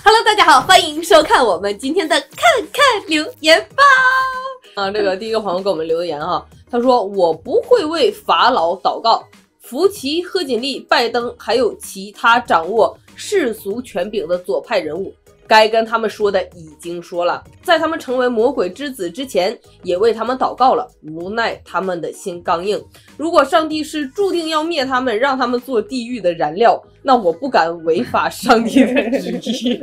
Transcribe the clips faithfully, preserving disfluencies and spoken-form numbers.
Hello， 大家好，欢迎收看我们今天的看看留言吧。啊，这个第一个朋友给我们留言哈，他说我不会为法老祷告，福奇、贺锦丽、拜登还有其他掌握世俗权柄的左派人物。该跟他们说的已经说了，在他们成为魔鬼之子之前，也为他们祷告了。无奈他们的心刚硬。如果上帝是注定要灭他们，让他们做地狱的燃料，那我不敢违反上帝的旨意。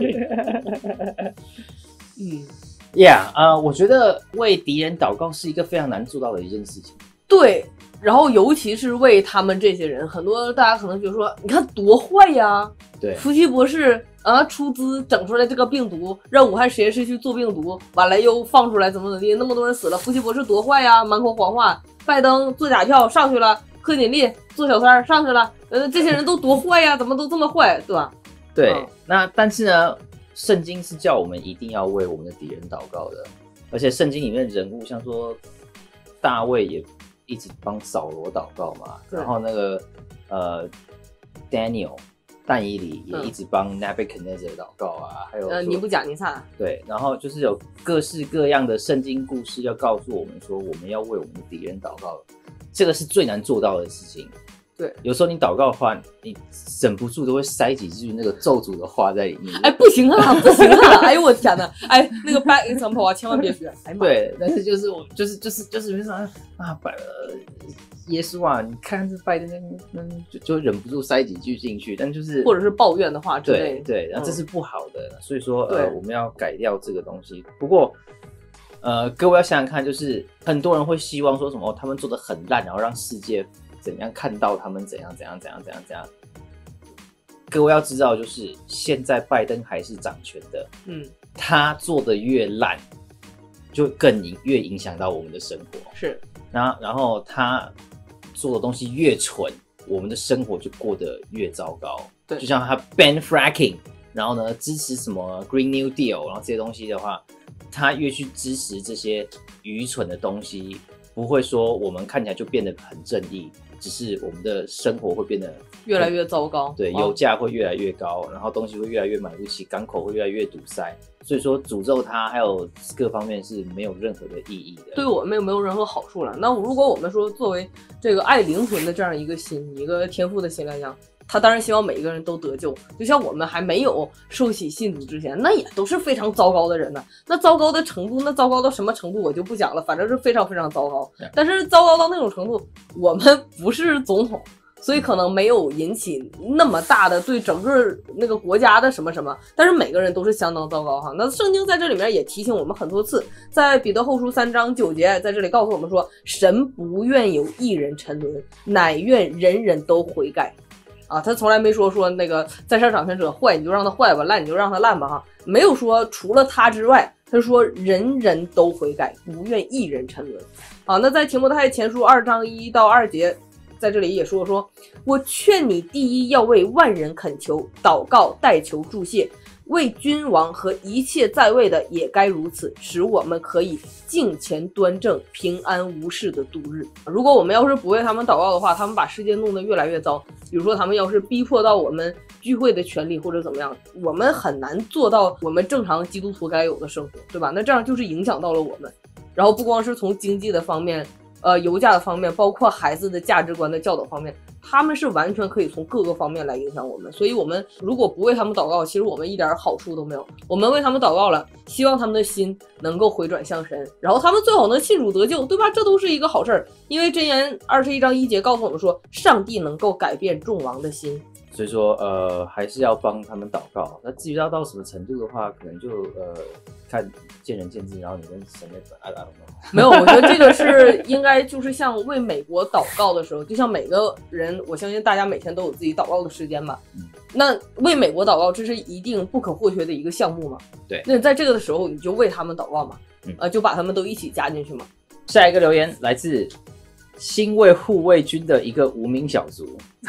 嗯 ，Yeah， 呃，我觉得为敌人祷告是一个非常难做到的一件事情。 对，然后尤其是为他们这些人，很多大家可能觉得说，你看多坏呀！ 对， 福奇博士。啊！出资整出来这个病毒，让武汉实验室去做病毒，完了又放出来，怎么怎么地，那么多人死了。福奇博士多坏呀，满口谎话。拜登做假票上去了，贺锦丽做小三上去了，呃，这些人都多坏呀，怎么都这么坏，对吧？ 对， 嗯、 那但是呢，圣经是叫我们一定要为我们的敌人祷告的，而且圣经里面的人物，像说大卫也一直帮扫罗祷告嘛，然后那个呃 Daniel。但以理也一直帮 Nebuchadnezzar 祷告啊，还有呃尼布甲尼撒， 对，然后就是有各式各样的圣经故事要告诉我们说，我们要为我们的敌人祷告，这个是最难做到的事情。 对， 有时候你祷告的话，你忍不住都会塞几句那个咒诅的话在里面。 哎，不行啊，不行啊！哎呦我天哪！哎，那个 bad example 啊，千万别学。哎妈， 对，但是就是我就是就是就是为啥啊？拜呃，耶稣啊，你看这拜登那那就就忍不住塞几句进去，但就是或者是抱怨的话之类的。 对对，然后这是不好的，嗯、所以说呃我们要改掉这个东西。不过。呃，各位要想想看，就是很多人会希望说什么，哦、他们做的很烂，然后让世界怎样看到他们怎样怎样怎样怎样怎样。各位要知道，就是现在拜登还是掌权的，嗯，他做的越烂，就更影越影响到我们的生活。 是， 然后然后他做的东西越蠢，我们的生活就过得越糟糕。 对， 就像他 ban fracking， 然后呢支持什么 Green New Deal， 然后这些东西的话。他越去支持这些愚蠢的东西，不会说我们看起来就变得很正义，只是我们的生活会变得越来越糟糕。 对，油价会越来越高，然后东西会越来越买不起，港口会越来越堵塞。所以说诅咒他还有各方面是没有任何的意义的， 对我们也没有任何好处了。那如果我们说作为这个爱灵魂的这样一个心，一个天赋的心来讲。他当然希望每一个人都得救，就像我们还没有受洗信主之前，那也都是非常糟糕的人呢。那糟糕的程度，那糟糕到什么程度我就不讲了，反正是非常非常糟糕。但是糟糕到那种程度，我们不是总统，所以可能没有引起那么大的对整个那个国家的什么什么，但是每个人都是相当糟糕哈。那圣经在这里面也提醒我们很多次，在彼得后书三章九节在这里告诉我们说，神不愿有一人沉沦，乃愿人人都悔改。啊，他从来没说说那个在上掌权者坏你就让他坏吧，烂你就让他烂吧哈，没有说除了他之外，他说人人都悔改，不愿一人沉沦。好，那在提摩太前书二章一到二节，在这里也说说，我劝你第一要为万人恳求、祷告、代求、祝谢。为君王和一切在位的也该如此，使我们可以敬虔端正、平安无事的度日。如果我们要是不为他们祷告的话，他们把世界弄得越来越糟。比如说他们要是逼迫到我们聚会的权利或者怎么样，我们很难做到我们正常基督徒该有的生活，对吧？那这样就是影响到了我们。然后不光是从经济的方面，呃，油价的方面，包括孩子的价值观的教导方面，他们是完全可以从各个方面来影响我们。所以我们如果不为他们祷告，其实我们一点好处都没有。我们为他们祷告了，希望他们的心能够回转向神，然后他们最好能信主得救，对吧？这都是一个好事儿。因为箴言二十一章一节告诉我们说，上帝能够改变众王的心。 所以说，呃，还是要帮他们祷告。那至于要到什么程度的话，可能就呃看见仁见智，然后你跟神的啊啊没有，我觉得这个是应该就是像为美国祷告的时候，就像每个人，我相信大家每天都有自己祷告的时间吧。嗯、那为美国祷告，这是一定不可或缺的一个项目嘛？ 对。 那在这个的时候，你就为他们祷告嘛，嗯、呃，就把他们都一起加进去嘛。 下一个留言来自新卫护卫军的一个无名小卒，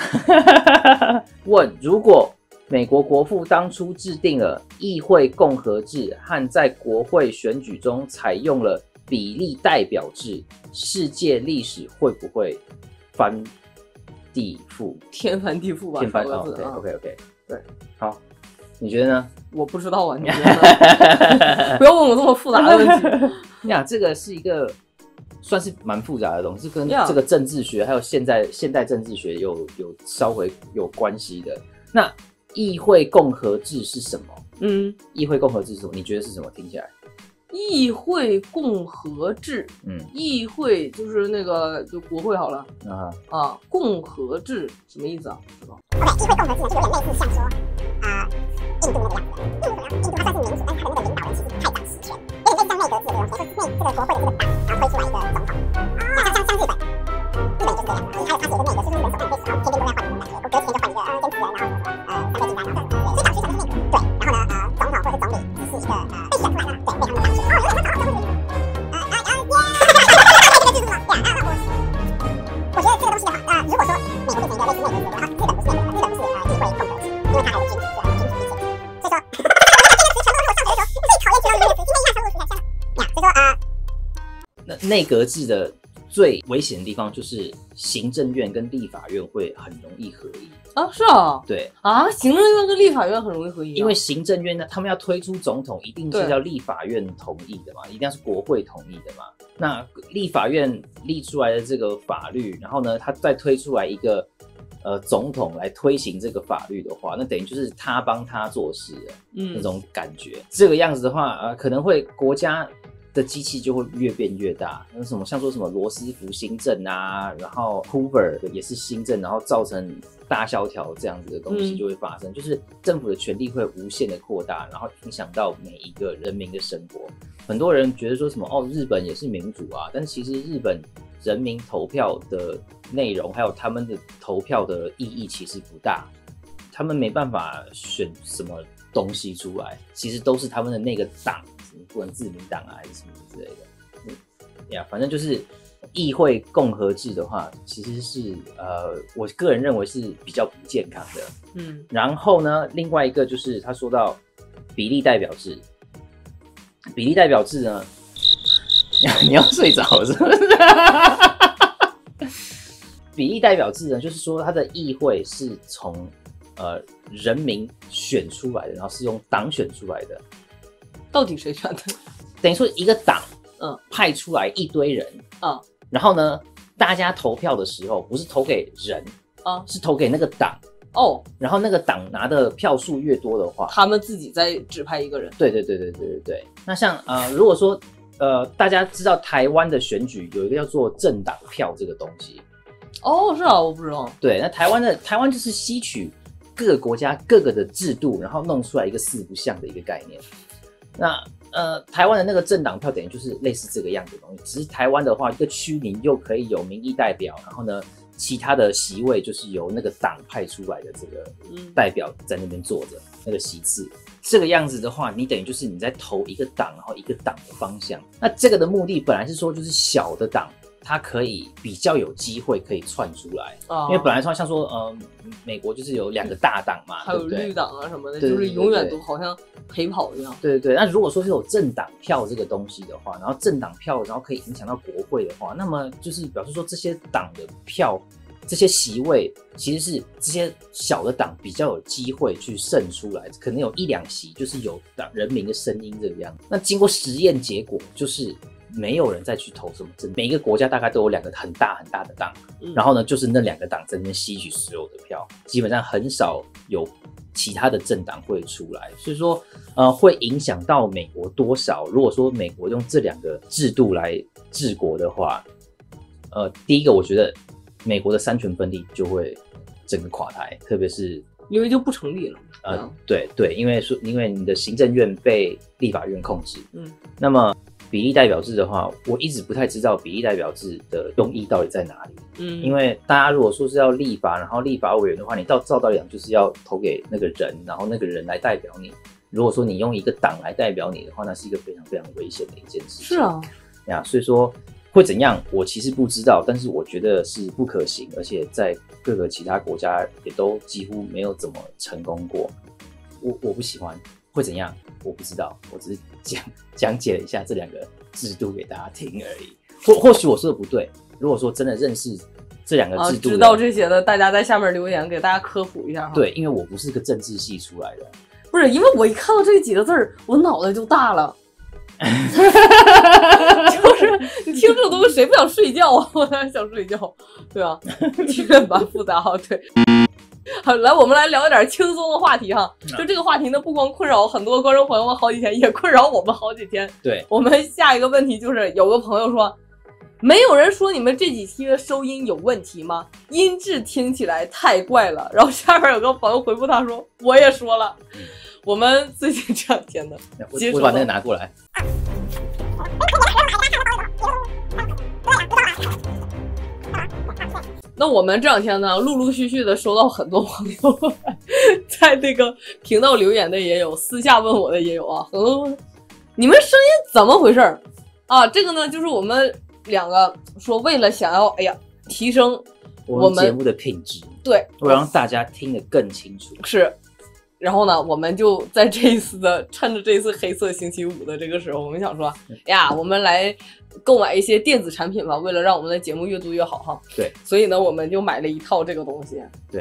问：如果美国国父当初制定了议会共和制和在国会选举中采用了比例代表制，世界历史会不会翻地覆？ 天翻地覆吧， 天翻哦， 对 ，OK OK OK， 对， 好。 你觉得呢？ 我不知道啊，你觉得呢？不要问我这么复杂的问题。 你想，这个是一个算是蛮复杂的东西，跟 Yeah. 这个政治学还有现在现代政治学有有稍微有关系的。那议会共和制是什么？ 嗯， 议会共和制是什么？你觉得是什么？听起来？ 议会共和制， 嗯， 议会就是那个就国会好了啊啊，共和制什么意思啊？知道 OK， 议会共和制呢，就有点类似像说啊、呃，印度那个样子的。印度呢，印度它算是民主，但是它的那个领导人其实是太党实权，有点类似像内阁制的这种，等于说内这个国会的这个党，然后推出来一个总统。像像像日本，日本就是这样，就是它它是有一个内阁，就是日本首相可以，然后天天都在换人，隔隔几天就换一个呃菅直人，然后呃三倍金丹，然后对，所以党实权是内阁，对，然后呢呃总统或者是总理只是一个呃被选出来的，对，被他们党选。哦，有人在搞这个制度，呃呃呃耶，这个制度嘛，对啊，那我我觉得这个东西的话，呃如果说美国变成一个类似内阁制的话，日本不是内阁，日本是呃议会共和制，因为它还有君主，对，君主立宪，所以说。 那内阁制的最危险的地方就是行政院跟立法院会很容易合一啊？是啊， 对啊，行政院跟立法院很容易合一、啊， 因为行政院呢，他们要推出总统，一定是要立法院同意的嘛，一定要是国会同意的嘛。那立法院立出来的这个法律，然后呢，他再推出来一个呃总统来推行这个法律的话，那等于就是他帮他做事的、嗯、那种感觉。这个样子的话，呃，可能会国家的机器就会越变越大，那什么像说什么罗斯福新政啊，然后 Hoover 也是新政，然后造成大萧条这样子的东西就会发生，嗯、就是政府的权力会无限的扩大，然后影响到每一个人民的生活。很多人觉得说什么哦，日本也是民主啊，但是其实日本人民投票的内容还有他们的投票的意义其实不大，他们没办法选什么东西出来，其实都是他们的那个党。不管自民党啊还是什么之类的，嗯呀，反正就是议会共和制的话，其实是呃，我个人认为是比较不健康的。嗯，然后呢，另外一个就是他说到比例代表制，比例代表制呢，你要睡着了是不是？比例代表制呢，就是说他的议会是从呃人民选出来的，然后是用党选出来的。 到底谁选的？ 等于说一个党， 嗯， 派出来一堆人， 啊、嗯， 然后呢，大家投票的时候不是投给人，啊、嗯，是投给那个党， 哦， 然后那个党拿的票数越多的话， 他们自己再指派一个人。 对对对对对对对。那像呃，如果说呃，大家知道台湾的选举有一个叫做政党票这个东西， 哦，是啊，我不知道。 对，那台湾的台湾就是吸取各个国家各个的制度，然后弄出来一个四不像的一个概念。那呃，台湾的那个政党票等于就是类似这个样子的东西，只是台湾的话，一个区你又可以有民意代表，然后呢，其他的席位就是由那个党派出来的这个代表在那边坐着、嗯、那个席次。这个样子的话，你等于就是你在投一个党，然后一个党的方向。那这个的目的本来是说，就是小的党它可以比较有机会可以窜出来，哦、因为本来说像说，呃，美国就是有两个大党嘛， 还有绿党啊什么的，对对对对，就是永远都好像陪跑一样。 对对对，那如果说是有政党票这个东西的话，然后政党票，然后可以影响到国会的话，那么就是表示说这些党的票。这些席位其实是这些小的党比较有机会去胜出来，可能有一两席就是有党人民的声音这个样子。那经过实验结果，就是没有人再去投什么政，每一个国家大概都有两个很大很大的党，嗯、然后呢，就是那两个党在那边吸取所有的票，基本上很少有其他的政党会出来，所以说呃会影响到美国多少？如果说美国用这两个制度来治国的话，呃，第一个我觉得。美国的三权分立就会整个垮台，特别是因为就不成立了。 呃，对对，因为说因为你的行政院被立法院控制，嗯，那么比例代表制的话，我一直不太知道比例代表制的用意到底在哪里，嗯，因为大家如果说是要立法，然后立法委员的话，你照照道理讲就是要投给那个人，然后那个人来代表你。如果说你用一个党来代表你的话，那是一个非常非常危险的一件事情。 是啊， 呀，所以说。会怎样？我其实不知道，但是我觉得是不可行，而且在各个其他国家也都几乎没有怎么成功过。我我不喜欢，会怎样？我不知道，我只是讲讲解了一下这两个制度给大家听而已。或或许我说的不对，如果说真的认识这两个制度、 啊，知道这些的，大家在下面留言给大家科普一下哈。 对，因为我不是个政治系出来的。 不是因为我一看到这几个字儿，我脑袋就大了。就是你听这种东西，谁不想睡觉啊？我当然想睡觉，对吧？听着蛮复杂哈，对。好，来，我们来聊一点轻松的话题哈。就这个话题呢，不光困扰很多观众朋友们好几天，也困扰我们好几天。 对， 我们下一个问题就是，有个朋友说，没有人说你们这几期的收音有问题吗？音质听起来太怪了。然后下边有个朋友回复他说，我也说了，我们最近这两天的， 我我把那个拿过来。 那我们这两天呢，陆陆续续的收到很多朋友在那个频道留言的也有，私下问我的也有啊。很多你们声音怎么回事啊？这个呢，就是我们两个说，为了想要哎呀提升我们节目的品质， 对， 为了让大家听得更清楚， 是。然后呢，我们就在这一次的趁着这一次黑色星期五的这个时候，我们想说呀，我们来购买一些电子产品吧，为了让我们的节目越做越好哈。 对， 所以呢，我们就买了一套这个东西。 对，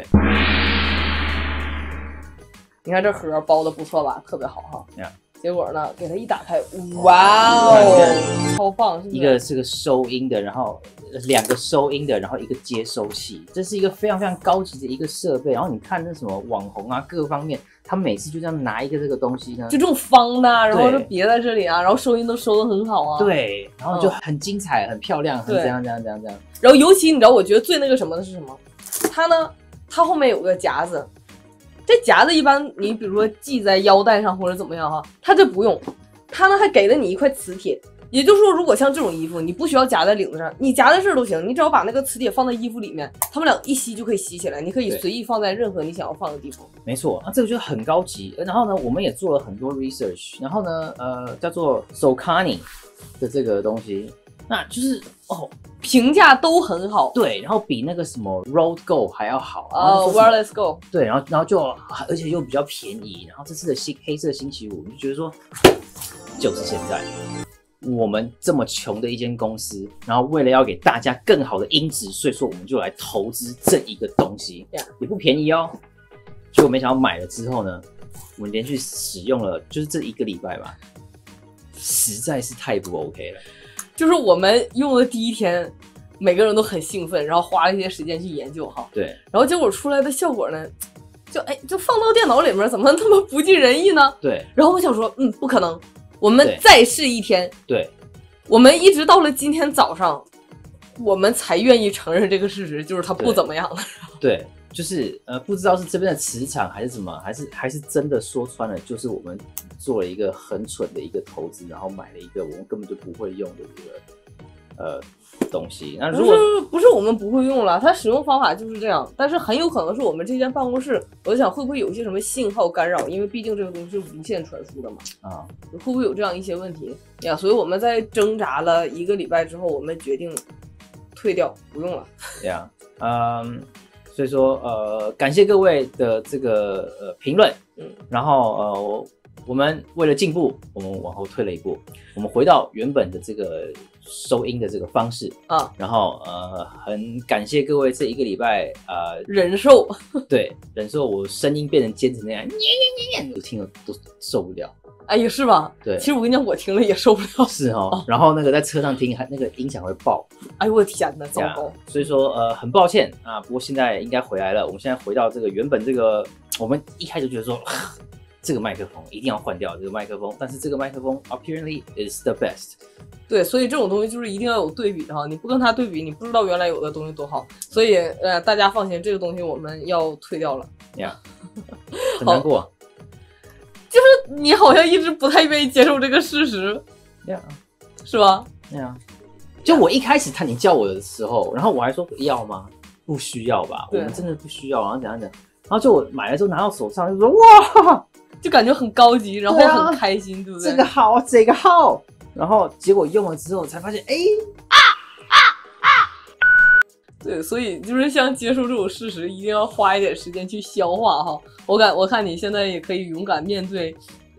你看这盒包的不错吧，特别好哈。 Yeah. 结果呢，给它一打开，哇哦，超棒！是不是？ 一个是个收音的，然后两个收音的，然后一个接收器，这是一个非常非常高级的一个设备。然后你看那什么网红啊，各方面，他每次就这样拿一个这个东西呢， 就这种方的，然后就别在这里啊，然后收音都收得很好啊。 对，然后就很精彩、嗯、很漂亮，很怎样怎样怎样怎样。 然后尤其你知道，我觉得最那个什么的是什么？它呢，它后面有个夹子。这夹子一般你比如说系在腰带上或者怎么样哈，它这不用，它呢还给了你一块磁铁，也就是说，如果像这种衣服，你不需要夹在领子上，你夹在这儿都行，你只要把那个磁铁放在衣服里面，它们俩一吸就可以吸起来，你可以随意放在任何你想要放的地方。 没错，那、啊、这个就很高级。然后呢，我们也做了很多 research， 然后呢，呃，叫做 Saucony 的这个东西，那就是哦。 评价都很好， 对，然后比那个什么 Road Go 还要好哦、uh, Wireless Go， 对，然后然后就而且又比较便宜，然后这次的星黑色星期五，你就觉得说，就是现在我们这么穷的一间公司，然后为了要给大家更好的音质，所以说我们就来投资这一个东西， yeah. 也不便宜哦。结果没想到买了之后呢，我们连续使用了，就是这一个礼拜吧，实在是太不 OK 了。 就是我们用的第一天，每个人都很兴奋，然后花了一些时间去研究哈。 对。 然后结果出来的效果呢，就哎，就放到电脑里面，怎么那么不尽人意呢？ 对。 然后我想说，嗯，不可能，我们再试一天。 对。 我们一直到了今天早上，我们才愿意承认这个事实，就是它不怎么样了。 对。就是呃，不知道是这边的磁场还是什么，还是还是真的说穿了，就是我们做了一个很蠢的一个投资，然后买了一个我们根本就不会用的一个呃东西。那如果不是不是我们不会用了，它使用方法就是这样，但是很有可能是我们这间办公室，我就想会不会有一些什么信号干扰，因为毕竟这个东西是无线传输的嘛， 啊， 会不会有这样一些问题呀？所以我们在挣扎了一个礼拜之后，我们决定退掉，不用了。 对呀，嗯。所以说，呃，感谢各位的这个呃评论，嗯，然后呃，我我们为了进步，我们往后退了一步，我们回到原本的这个收音的这个方式啊，然后呃，很感谢各位这一个礼拜呃忍受， 对，忍受我声音变成尖成那样，我听了都受不了。 哎呀，是吧？ 对， 其实我跟你讲，我听了也受不了。 是哦，哦然后那个在车上听，还那个音响会爆。 哎呦我的天哪，糟糕！ 所以说呃，很抱歉啊，不过现在应该回来了。我们现在回到这个原本这个，我们一开始觉得说这个麦克风一定要换掉这个麦克风，但是这个麦克风 apparently is the best。 对，所以这种东西就是一定要有对比哈，你不跟它对比，你不知道原来有的东西多好。所以呃，大家放心，这个东西我们要退掉了。 呀、yeah. ，很难过。 就是你好像一直不太愿意接受这个事实， 呀、 yeah. 是吧？ 呀、yeah. ，就我一开始他你叫我的时候，然后我还说要吗？不需要吧，我们真的不需要，然后怎样怎样，然后就我买了之后拿到手上就说哇， 就感觉很高级，然后很开心， 对,、啊、对不对？ 这个好，这个好，然后结果用了之后才发现，哎啊啊啊！ 对，所以就是像接受这种事实，一定要花一点时间去消化哈。我感我看你现在也可以勇敢面对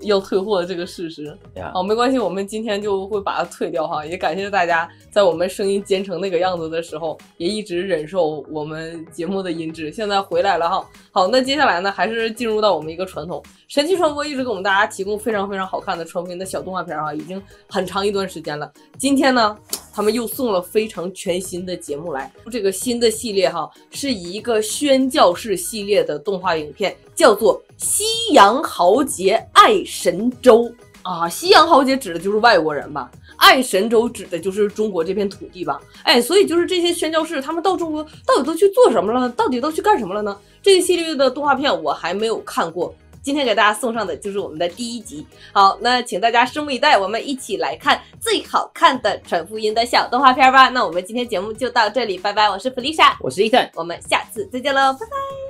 要退货的这个事实。 Yeah. 好，没关系，我们今天就会把它退掉哈。也感谢大家在我们声音尖成那个样子的时候，也一直忍受我们节目的音质。现在回来了哈。好，那接下来呢，还是进入到我们一个传统，神奇传播一直给我们大家提供非常非常好看的传播音的小动画片啊，已经很长一段时间了。今天呢，他们又送了非常全新的节目来。这个新的系列哈，是以一个宣教式系列的动画影片，叫做《西洋豪杰爱神州》啊。西洋豪杰指的就是外国人吧，爱神州指的就是中国这片土地吧。哎，所以就是这些宣教士他们到中国到底都去做什么了？到底都去干什么了呢？这个系列的动画片我还没有看过，今天给大家送上的就是我们的第一集。好，那请大家拭目以待，我们一起来看最好看的传福音的小动画片吧。那我们今天节目就到这里，拜拜！我是弗丽莎， 我是伊森， 我们下次再见喽，拜拜。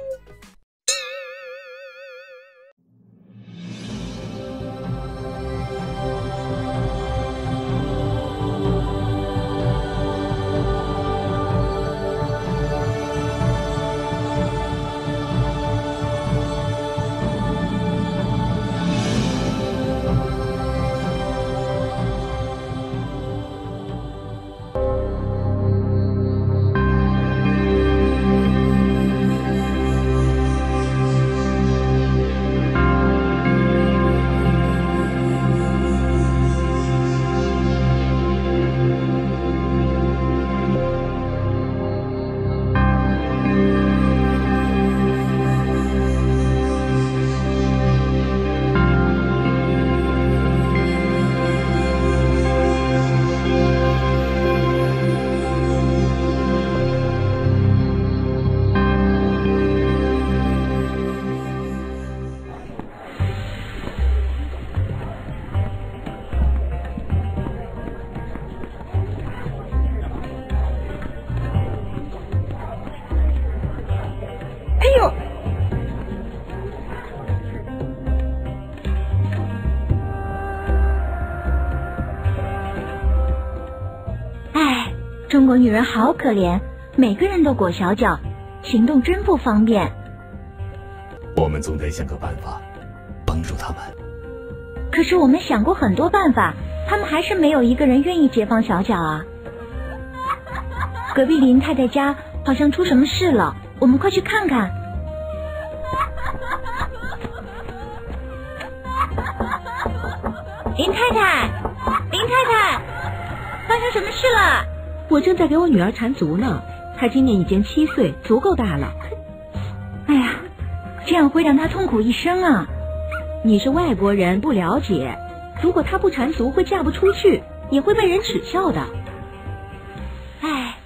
中国女人好可怜，每个人都裹小脚，行动真不方便。 我们总得想个办法帮助他们。 可是我们想过很多办法，他们还是没有一个人愿意解放小脚啊。隔壁林太太家好像出什么事了，我们快去看看。林太太，林太太，发生什么事了？ 我正在给我女儿缠足呢，她今年已经七岁，足够大了。 哎呀，这样会让她痛苦一生啊！ 你是外国人，不了解。如果她不缠足，会嫁不出去，也会被人耻笑的。 哎，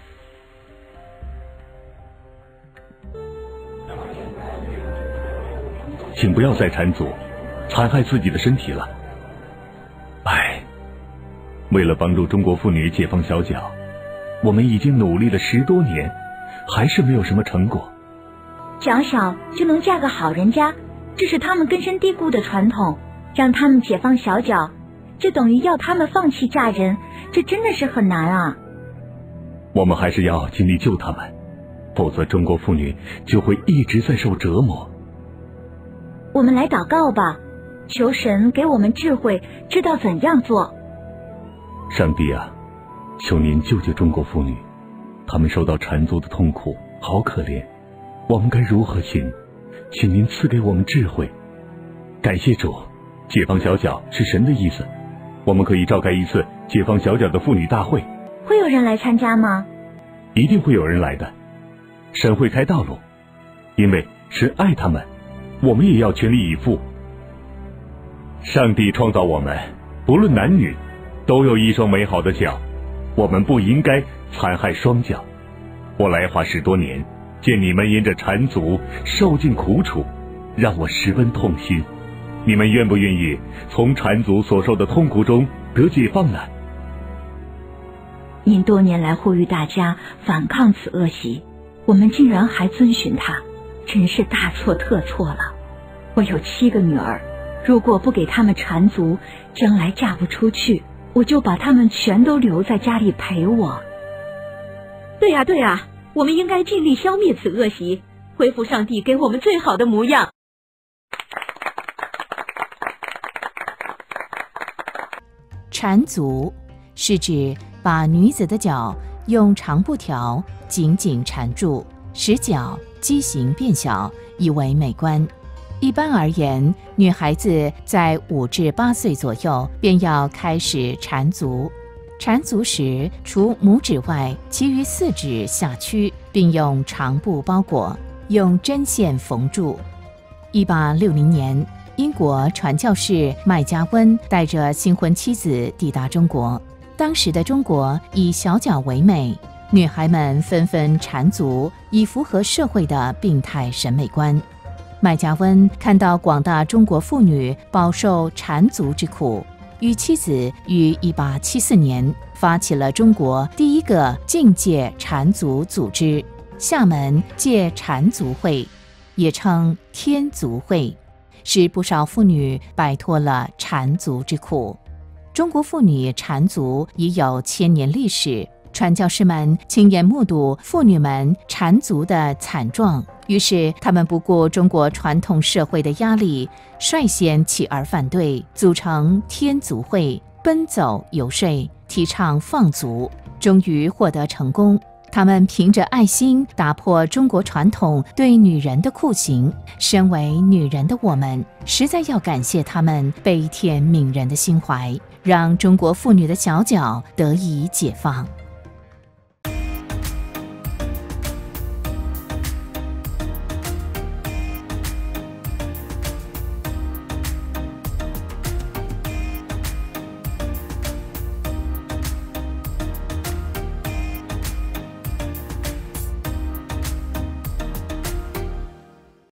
请不要再缠足，残害自己的身体了。哎，为了帮助中国妇女解放小脚，我们已经努力了十多年，还是没有什么成果。 脚小就能嫁个好人家，这是他们根深蒂固的传统。让他们解放小脚，就等于要他们放弃嫁人，这真的是很难啊。 我们还是要尽力救他们，否则中国妇女就会一直在受折磨。 我们来祷告吧，求神给我们智慧，知道怎样做。 上帝啊，求您救救中国妇女，她们受到缠足的痛苦，好可怜。我们该如何行？请您赐给我们智慧。感谢主，解放小脚是神的意思，我们可以召开一次解放小脚的妇女大会。 会有人来参加吗？ 一定会有人来的，神会开道路，因为神爱他们，我们也要全力以赴。上帝创造我们，不论男女，都有一双美好的脚，我们不应该残害双脚。我来华十多年，见你们因着缠足受尽苦楚，让我十分痛心。你们愿不愿意从缠足所受的痛苦中得解放呢？ 您多年来呼吁大家反抗此恶习，我们竟然还遵循它，真是大错特错了。我有七个女儿，如果不给她们缠足，将来嫁不出去，我就把她们全都留在家里陪我。 对呀对呀，我们应该尽力消灭此恶习，恢复上帝给我们最好的模样。 缠足是指把女子的脚用长布条紧紧缠住，使脚畸形变小，以为美观。一般而言，女孩子在五至八岁左右便要开始缠足。缠足时，除拇指外，其余四指下屈，并用长布包裹，用针线缝住。一八六零年，英国传教士麦加温带着新婚妻子抵达中国。当时的中国以小脚为美，女孩们纷纷缠足，以符合社会的病态审美观。麦加温看到广大中国妇女饱受缠足之苦，与妻子于一八七四年发起了中国第一个禁戒缠足组织——厦门戒缠足会，也称天足会，使不少妇女摆脱了缠足之苦。中国妇女缠足已有千年历史，传教士们亲眼目睹妇女们缠足的惨状，于是他们不顾中国传统社会的压力，率先起而反对，组成天足会，奔走游说，提倡放足，终于获得成功。他们凭着爱心打破中国传统对女人的酷刑，身为女人的我们，实在要感谢他们悲天悯人的心怀，让中国妇女的小脚得以解放。